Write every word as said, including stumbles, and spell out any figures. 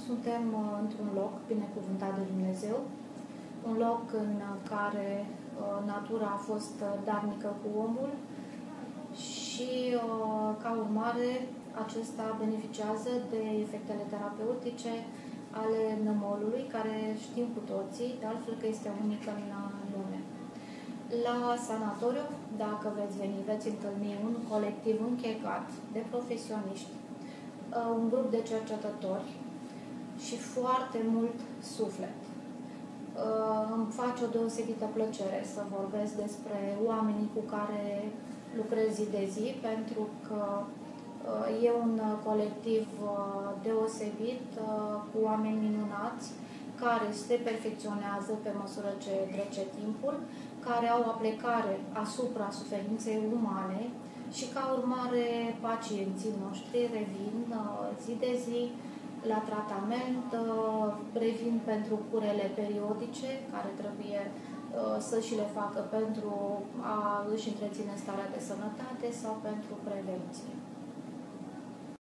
suntem într-un loc binecuvântat de Dumnezeu, un loc în care natura a fost darnică cu omul și, ca urmare, acesta beneficiază de efectele terapeutice ale nămolului, care știm cu toții, de altfel că este unică în lume. La sanatoriu, dacă veți veni, veți întâlni un colectiv închegat de profesioniști, un grup de cercetători și foarte mult suflet. Îmi face o deosebită plăcere să vorbesc despre oamenii cu care lucrez zi de zi, pentru că e un colectiv deosebit, cu oameni minunați, care se perfecționează pe măsură ce trece timpul, care au aplecare asupra suferinței umane și, ca urmare, pacienții noștri revin zi de zi la tratament, revin pentru curele periodice, care trebuie să și le facă pentru a își întreține starea de sănătate sau pentru prevenție.